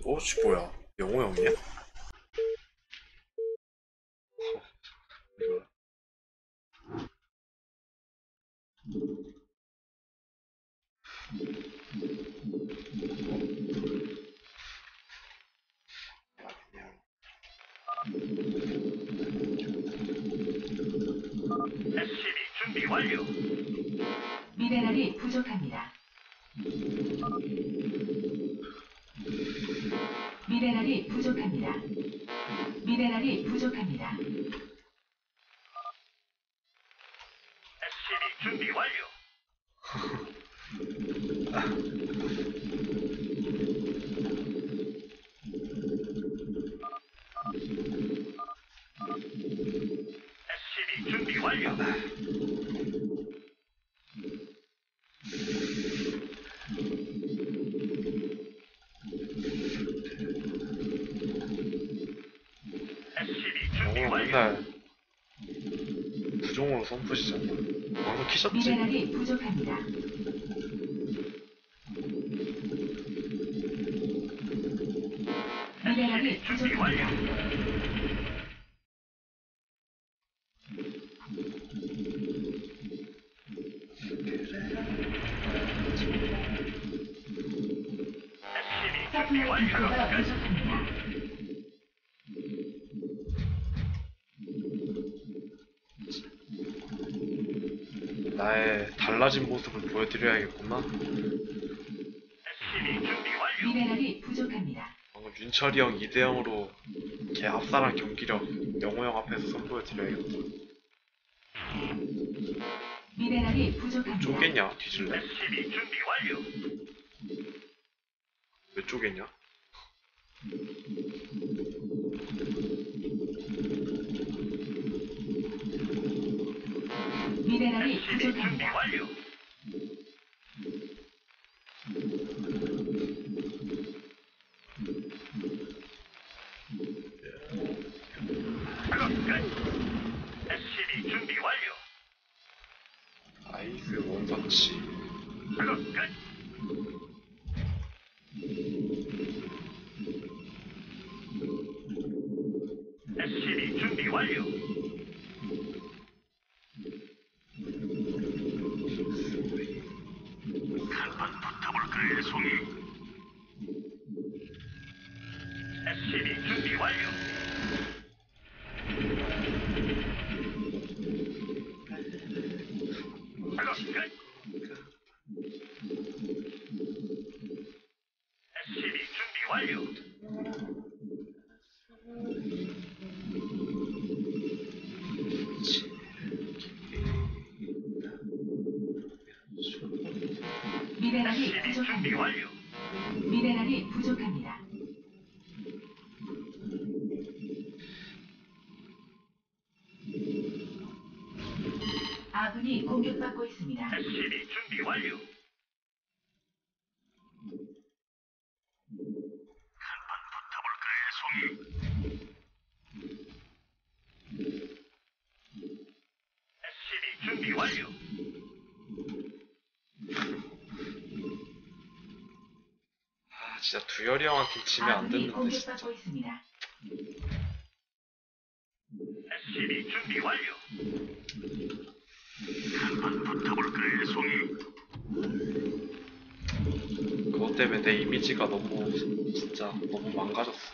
씨 뭐야? 영호 형이야? 이거 그냥 SCB 준비 완료. 미네랄이 부족합니다. 미네랄이 부족합니다. 미네랄이 부족합니다. SCB 준비 완료. SCB 준비 완료. SCB 준비 영호 형 완료. 맨날 부종으로 선푸시잖아. 방금 키셨지? 미네랄이 부족합니다. 미네랄이 SCB 준비 완료. 부족합니다. SCB 준비 서플라이 완료. 디포가 부족합니다. 나의 달라진 모습을 보여드려야겠구나. SCB 준비 완료. 미네랄이 부족합니다. 방금 윤철이 형 2대0으로 걔 압살한 경기력 영호 형 앞에서 선보여드려야겠다. 미네랄이 부족합니다. 쪼겠냐? 뒤질래? SCB 준비 완료. 왜 쪼겠냐? 미네랄이 SCB 준비 부족합니다. 완료. 작업 끝. SCB 준비 완료. 아이스 원서치. 작업 끝. SCB 준비 완료. 한번 붙어볼까요, 송이? SCB 준비 완료. 작업 끝. SCB 준비 완료. 미네랄이 SCB 준비 부족합니다. 완료. 미네랄이 부족합니다. 아군이 공격받고 있습니다. SCB 준비 완료. 한번 붙어볼까요, 송이? SCB 준비 완료. 아 진짜 두열이 형한테 지면 안 아군이 됐는데 진짜. 공격받고 있습니다. SCB 준비 완료. 한번 붙어볼까요, 송이? 그것 때문에 내 이미지가 너무 진짜 너무 망가졌어.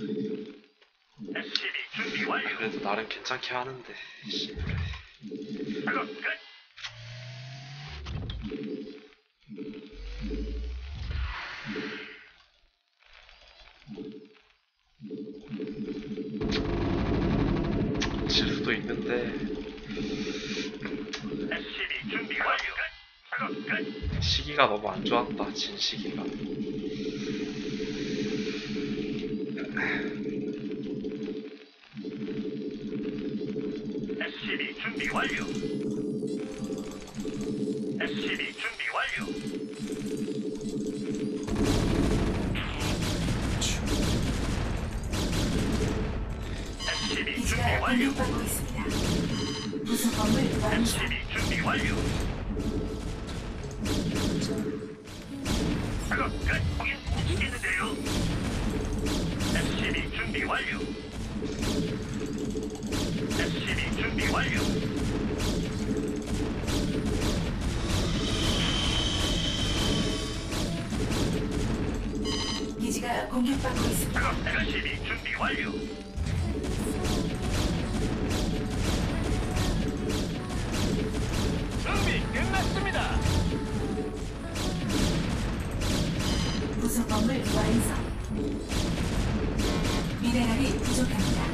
SCB 준비 완료. 그래도 나름 괜찮게 하는데. 씨, 그래. 작업 끝. 질 수도 있는데 SCB 준비 완료. 작업 끝. 시기가 너무 안 좋았다. 진 시기가. SCB 준비 완료. SCB 준비 완료. SCB 준비 기지가 완료. 공격받고 있습니다. 부속 건물 완성. SCB 준비 완료. 작업 끝. 거긴 못 치겠는데요. 기지가 공격받고 있습니다. 작업 SCB 준비 완료. 준비 끝났습니다. 부속 건물 완성. 미네랄이 부족합니다.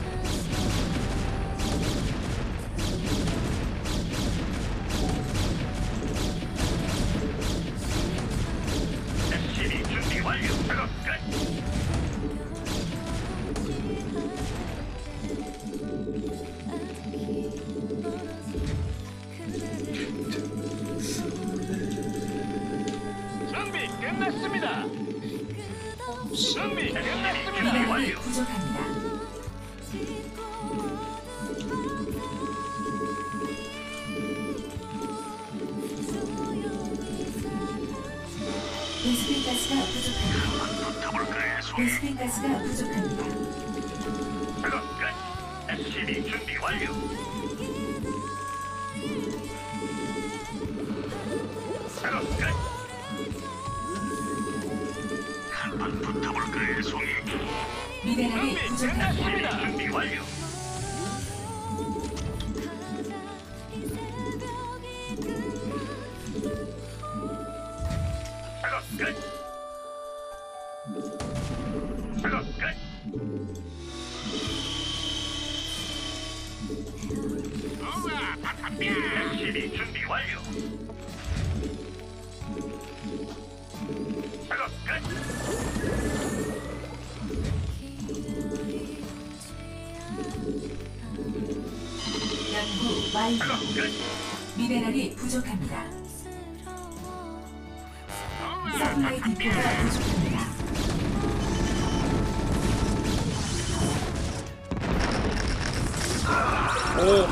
SCB 준비 완료. 작업 끝. 준비 끝났습니다. 준비 끝났습니다. 미네랄이 완료. 부족합니다. 베스핀 가스가 부족합니다. 붙어볼까요, 송이? 베스핀 가스가 부족합니다. 작업 끝. SCB 준비 완료. 작업 끝. 한판 붙어볼까요, 송이? 미네랄이 준비 부족합니다. 끝났습니다. 준비 완료. 작업 끝. 작업 끝. SCB 준비 완료. 작업 끝. 연구 완료. 작업 끝. 미네랄이 부족합니다. 서플라이 디포가 부족합니다. 오!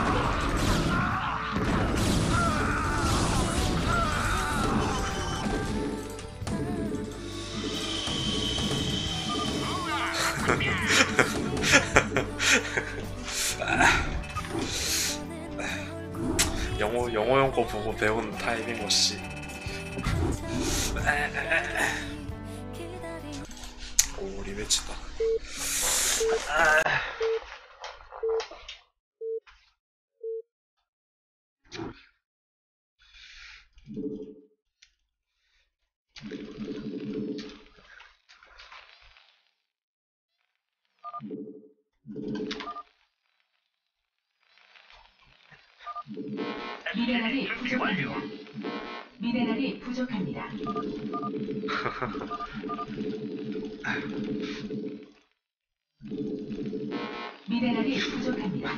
영어용 거 보고 배운 타이밍 워시. 오, 리매치다. 미네랄이 SCB 준비 완료. 부족합니다. 미네랄이 부족합니다. 미네랄이 부족합니다.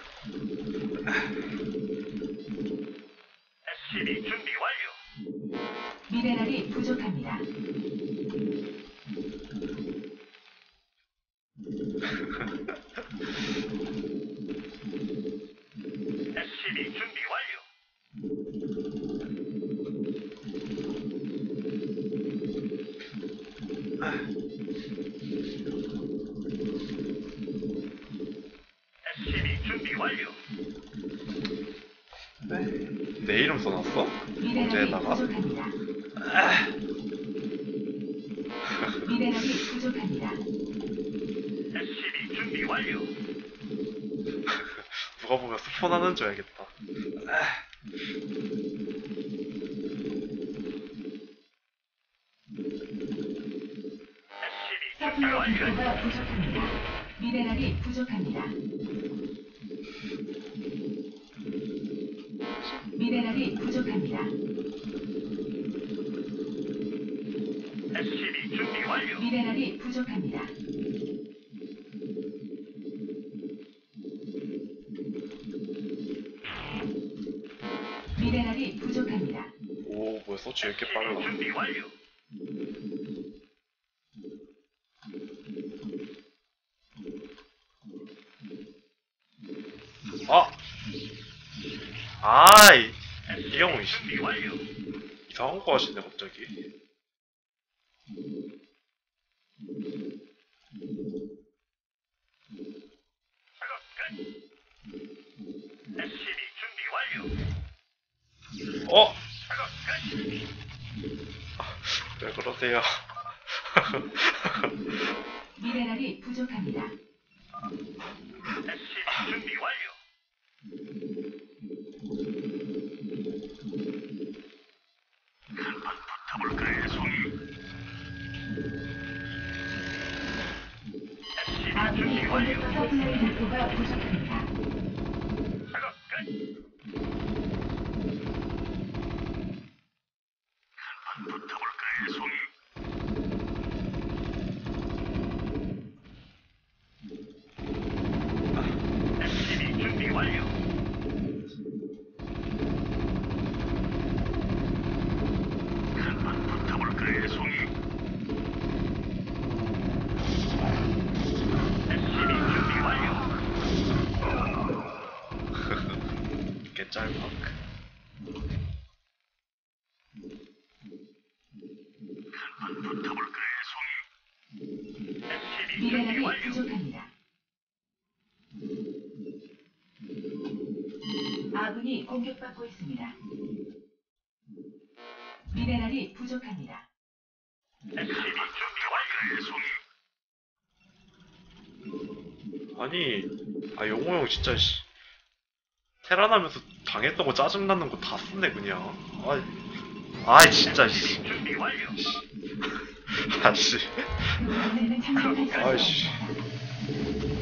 SCB 준비 완료. 미네랄이 부족합니다. SCB 준비 완료. SCB 준비 완료. 내 이름 써놨어? 미네랄이 언제에다가? 부족합니다. 미네랄이 부족합니다. SCB 준비 완료. 누가 보면 스폰하는 줄 알겠다. SCB 준비 서플라이 완료. 디포가 부족합니다. 미네랄이 부족합니다. 미네랄이 부족합니다. SCB 준비 완료. 미네랄이 부족합니다. 미네랄이 부족합니다. 오, 뭐야, 서치 왜 이렇게 SCB 빨라? 준비 완료. 아! 아이! 이 형은 준비 완료. 이상한 거 하시네, 갑자기. 작업 끝. SCB 준비 완료. 어! 작업 끝. 왜 그러세요? 미네랄이 부족합니다. SCB 준비 완료. 한번 붙어볼까요, 송이? SCB 아군이 준비 완료. 서플라이 디포가 부족합니다. 작업 끝. 한번 붙어볼까요, 송이? SCB 준비 완료. 한번 붙어볼까요, 송이? SCB 준비 완료. 개짤막. 한번 붙어볼까요, 송이? SCB 준비 미네랄이 완료. 부족합니다. 아군이 공격받고 있습니다. 미네랄이 부족합니다. SCB 준비 완료. 송이. 아니, 용호 형 진짜, 씨. 테란하면서 당했던 거 짜증나는 거 다 쓴네, 그냥. 아이, 진짜, 씨. SCB 준비 완료. 아씨. 그곳에는 참석할 수 아이씨. 없습니다.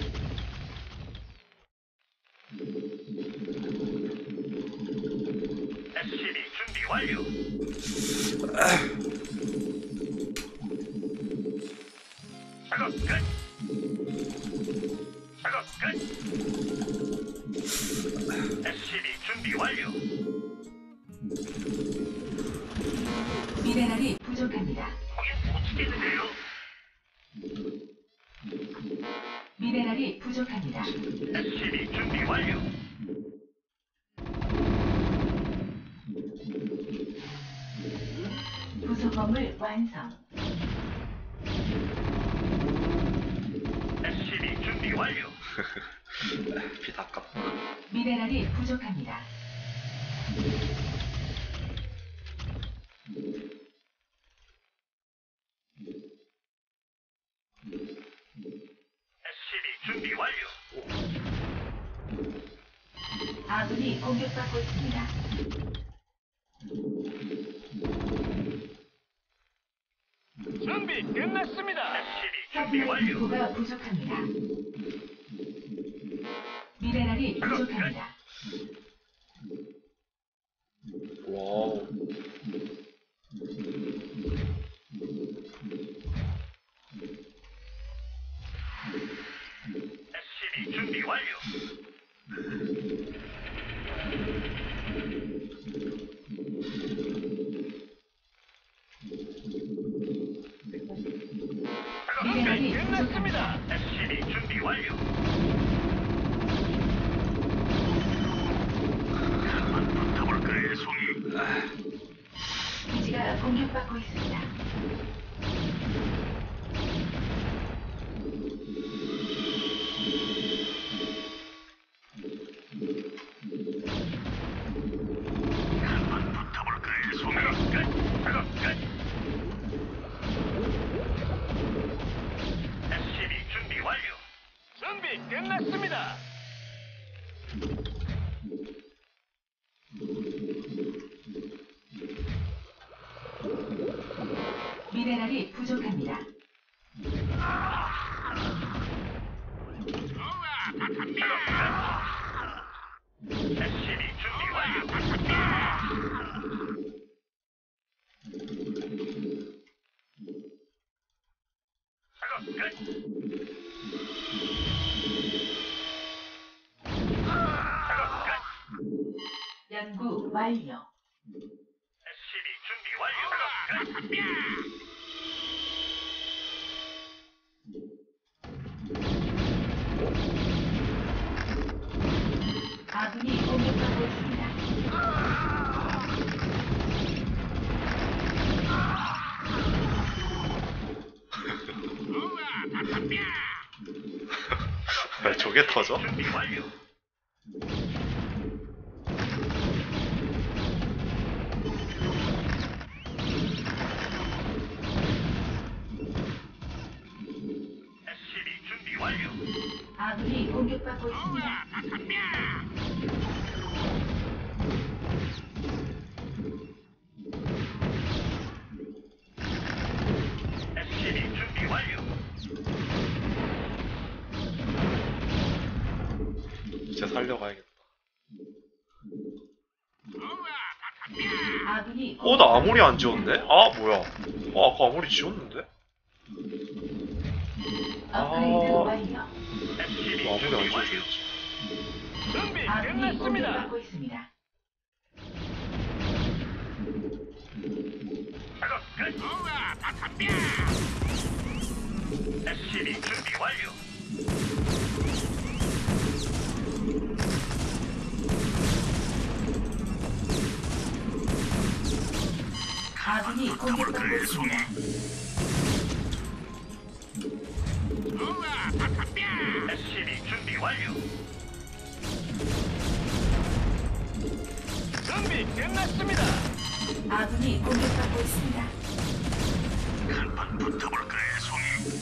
SCB 준비 완료. 작업 끝. 작업 끝. SCB 준비 완료. 미네랄이 부족합니다. 거긴 못 치겠는데요. 미네랄이 부족합니다. SCB 준비 완료. 부속 건물 완성. SCB 준비 완료. 빛 아깝다. 미네랄이 부족합니다. SCB 준비 완료. 아군이 공격받고 있습니다. 준비 끝났습니다. SCB 준비 서플라이 완료. 디포가 부족합니다. 미네랄이 부족합니다. 와우. SCB 준비 완료. 미네랄이 끝났습니다. SCB 준비 완료. 한번 붙어볼까요, 송이? 기지가 공격받고 있습니다. 한번 붙어볼까요, 송이? 작업 끝. SCB 준비 완료. 준비 끝났습니다. 미네랄이 부족합니다. SCB 준비 완료. 작업 끝. 작업 끝. 연구 완료. SCB 준비 완료. 작업 끝. 아군이 공격받고 있습니다. 왜 저게 터져? 준비 완료. 아군이 공격받고 있습니다. SCB 준비 완료. 이제 살려가야겠다. 아군이 나 아무리 안 지웠네? 아, 뭐야. 아까 아무리 지웠는데? 업그레이드 완료. SCB 아무리 안 준비 완료. 지워졌지. 준비 아군이 끝났습니다. 공격받고 있습니다. 작업 끝. SCB 준비 완료. 아군이 공격받고 있습니다. SCB 준비 완료. 준비 끝났습니다. 아군이 공격받고 있습니다. 한판 붙어볼까요, 송이?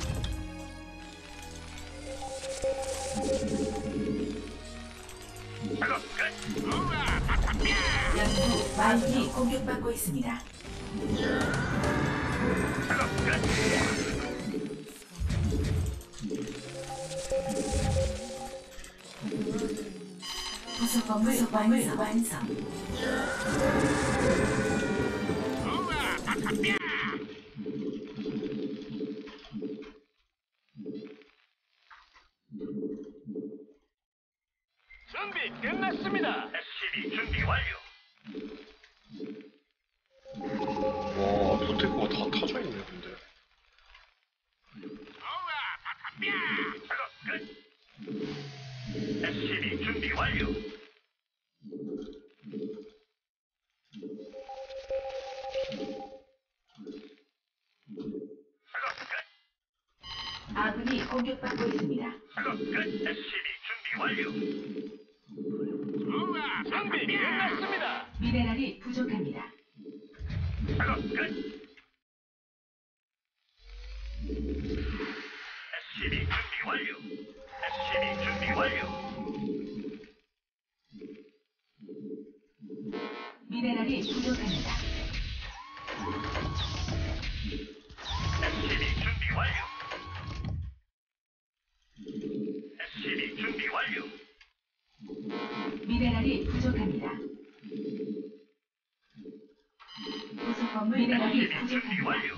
작업 끝. 연구 아군이 공격받고 있습니다. 작업 끝. 부속 건물 완성. 준비 끝났습니다. SCB 준비 완료. 와, 포테크가 다 타져있네, 근데. 작업 끝. SCB 준비 완료. 작업 끝. 아군이 공격받고 있습니다. 작업 끝. SCB 준비 완료. 준비 끝났습니다. 미네랄이 부족합니다. 작업 끝. SCB 준비 완료. SCB 준비 완료. 미네랄이 부족합니다. SCB 준비 완료. SCB 준비 완료. 미네랄이 부족합니다. 부속 건물 미네랄이 SCB 준비 부족합니다. 완료.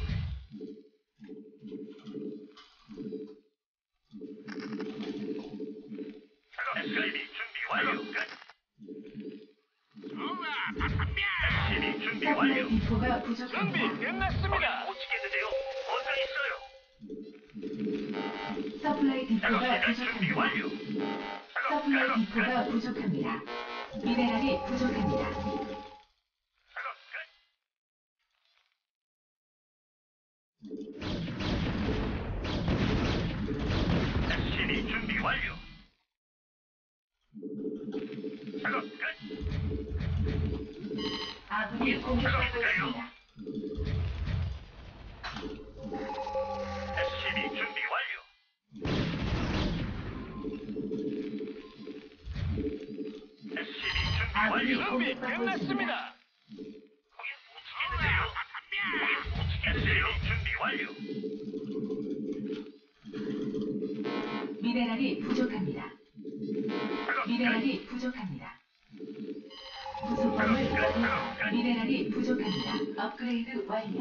SCB 준비 완료. SCB 준비 서플라이 완료. 디포가 준비 부족합니다. 끝났습니다. 못 지겠는데요. 어서 있어요. 서플라이 디포가 작업 준비 부족합니다. 완료. 서플라이 디포가 부족합니다. 미네랄이 부족합니다. 작업 끝. SCB 준비 완료. 작업 끝. 아군이 공격받고 있습니다. SCB 준비 완료. SCB 준비 아군이 완료. 공격받고 있습니다. 거긴 못 치겠는데요. 거긴 못 치겠는데요. 준비 완료. 미네랄이 부족합니다. 작업 끝. 미네랄이 부족합니다. 부속 건물 완성. 미네랄이 부족합니다. 업그레이드 완료.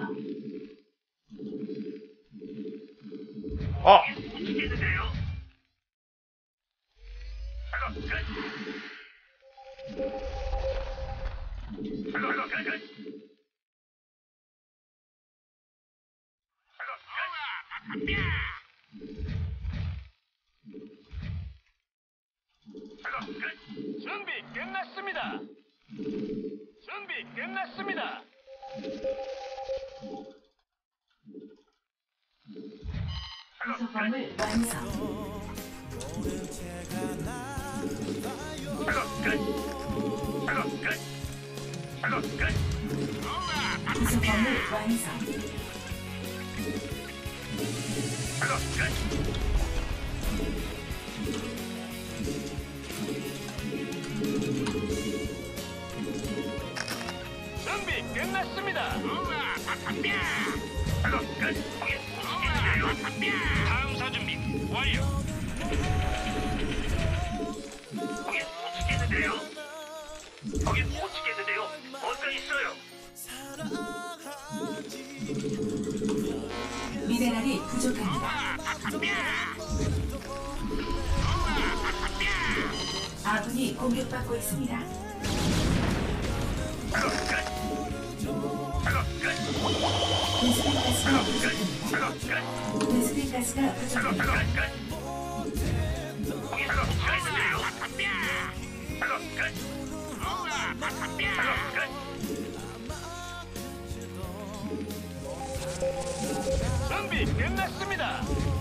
아! 못 치겠는데요. 작업 끝. 작업 끝. 작업 끝. 준비 끝났습니다. 준비 끝났습니다. 부속 건물 완성. 작업 끝. 작업 끝. 작업 끝. 부속 건물 완성. 작업 끝. 작업 끝. 거긴 못 치겠는데요. 다음 사준비 완료. 거긴 못 치겠는데요. 거긴 못 치겠는데요. 뭔가 있어요. 미네랄이 부족합니다. 아군이 공격받고 있습니다. 작업 끝. 작업 끝. 베스핀 가스가 부족합니다. 작업 끝. 베스핀 가스가 부족합니다. 준비 끝났습니다.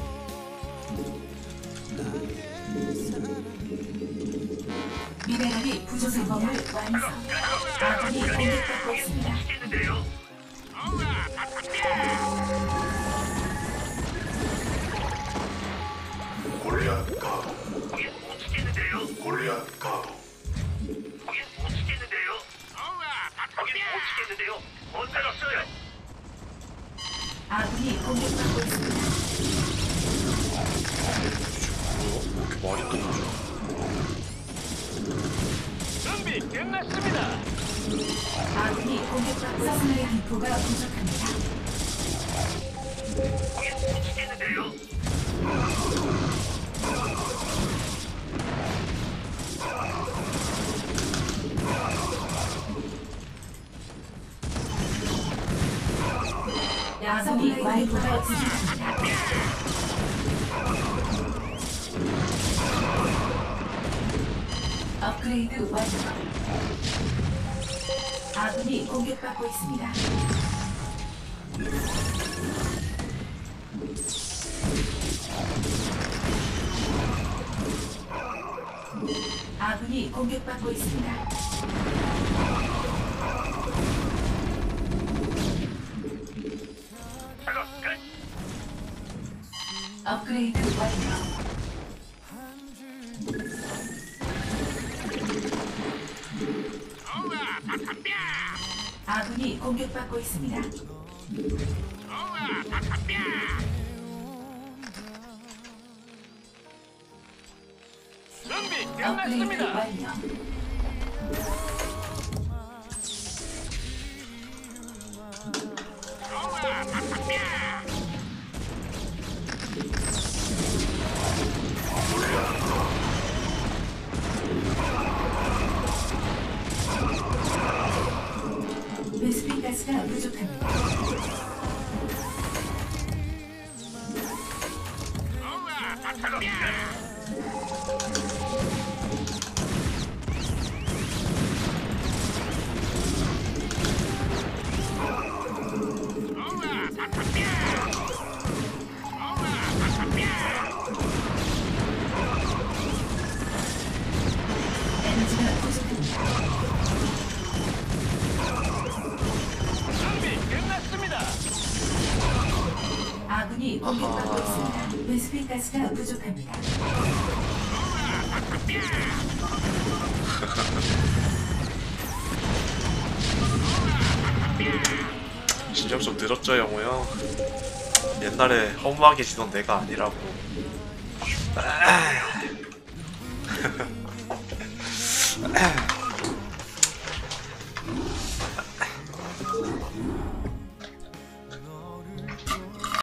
미네랄이 부족한 건물 완성. 아군이 공격받고 있습니다. 골리앗 가도 거긴 못 치겠는데요. 골리앗 가도 거긴 못 치겠는데요. 거긴 못 치겠는데요. 뭔가 있어요. 아군이 공격받고 있습니다. 뭐야? 이렇게 말이 끊어져? 준비 끝났습니다. 아군이 공격받고 있습니다. 기포가 부족합니다. 거긴 못 치겠는데요. 야성이 와이프가 부족합니다. 업그레이드 완료. 아군이 공격받고 있습니다. 아군이 공격받고 있습니다. 작업 끝. 업그레이드 완료. 아군이 공격받고 있습니다. 준비 업그레이드 끝났습니다. 완료. 베스핀 가스가 부족합니다. 작업 끝. 에너지가 부족합니다. 준비 끝났습니다. 아군이 공격받고 있습니다. 베스핀 가스가 부족합니다. 진정 좀 늘었죠, 영호 형? 옛날에 허무하게 지던 내가 아니라고.